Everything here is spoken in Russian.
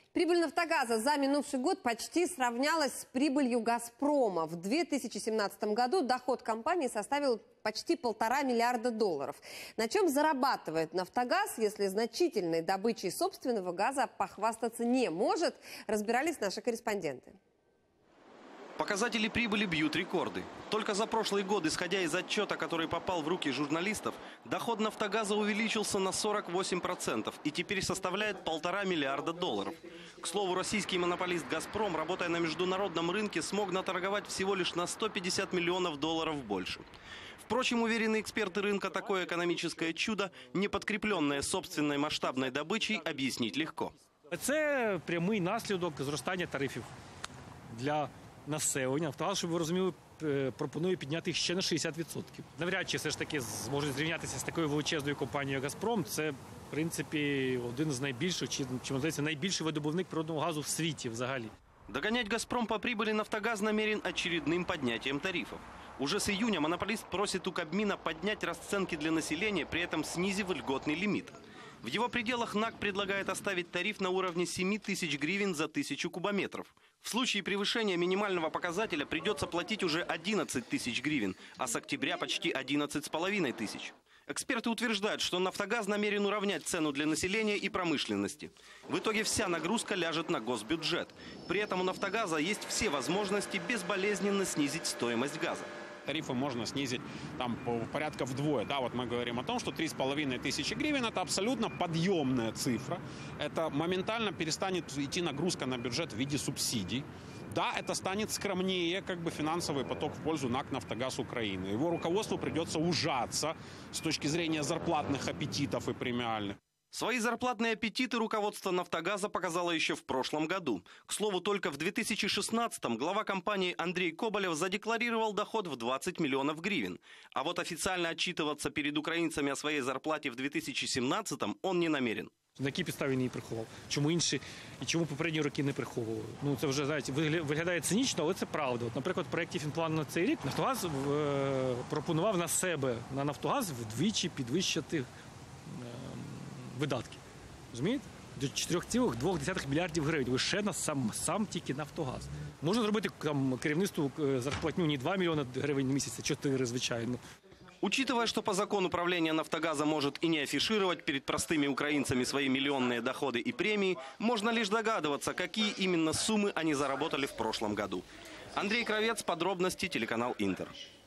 Прибыль «Нафтогаза» за минувший год почти сравнялась с прибылью «Газпрома». В 2017 году доход компании составил почти $1,5 миллиарда. На чем зарабатывает «Нафтогаз», если значительной добычей собственного газа похвастаться не может, разбирались наши корреспонденты. Показатели прибыли бьют рекорды. Только за прошлый год, исходя из отчета, который попал в руки журналистов, доход «Нафтогаза» увеличился на 48% и теперь составляет $1,5 миллиарда. К слову, российский монополист «Газпром», работая на международном рынке, смог наторговать всего лишь на $150 миллионов больше. Впрочем, уверены эксперты рынка, такое экономическое чудо, не подкрепленное собственной масштабной добычей, объяснить легко. Это прямий наслідок зростання тарифів для населення. «Нафтогаз», щоб ви розуміли, пропонує підняти їх ще на 60%. Навряд чи все ж таки зможуть зрівнятися з такою величезною компанією «Газпром». Це, в принципі, один з найбільших, чи здається, найбільший видобувник природного газу в світі взагалі. Догонять «Газпром» по прибыли «Нафтогаз» намерен очередным поднятием тарифов. Уже с июня монополист просит у Кабмина поднять расценки для населения, при этом снизив льготный лимит. В его пределах НАК предлагает оставить тариф на уровне 7 тысяч гривен за 1000 кубометров. В случае превышения минимального показателя придется платить уже 11 тысяч гривен, а с октября почти 11,5 тысяч. Эксперты утверждают, что «Нафтогаз» намерен уравнять цену для населения и промышленности. В итоге вся нагрузка ляжет на госбюджет. При этом у «Нафтогаза» есть все возможности безболезненно снизить стоимость газа. Тарифы можно снизить там порядка вдвое. Да, вот мы говорим о том, что 3500 гривен – это абсолютно подъемная цифра. Это моментально перестанет идти нагрузка на бюджет в виде субсидий. Да, это станет скромнее, финансовый поток в пользу НАК «Нафтогаз Украины». Его руководству придется ужаться с точки зрения зарплатных аппетитов и премиальных. Свои зарплатные аппетиты руководство «Нафтогаза» показало еще в прошлом году. К слову, только в 2016-м глава компании Андрей Коболев задекларировал доход в 20 миллионов гривен. А вот официально отчитываться перед украинцами о своей зарплате в 2017-м он не намерен. На якій підставі він її приховав? Чому інші і чому попередні роки не приховували? Ну, це вже, знаєте, виглядає цинічно, але це правда. От, наприклад, в проєкті «Фінплан» на цей рік «Нафтогаз» пропонував на себе, на «Нафтогаз» вдвічі підвищити видатки. Розумієте? До 4,2 мільярдів гривень. Лише на сам тільки «Нафтогаз». Можна зробити там керівництву зарплатню не 2 мільйони гривень в місяць, а 4, звичайно. Учитывая, что по закону правление «Нафтогаза» может и не афишировать перед простыми украинцами свои миллионные доходы и премии, можно лишь догадываться, какие именно суммы они заработали в прошлом году. Андрей Кравец, подробности, телеканал «Интер».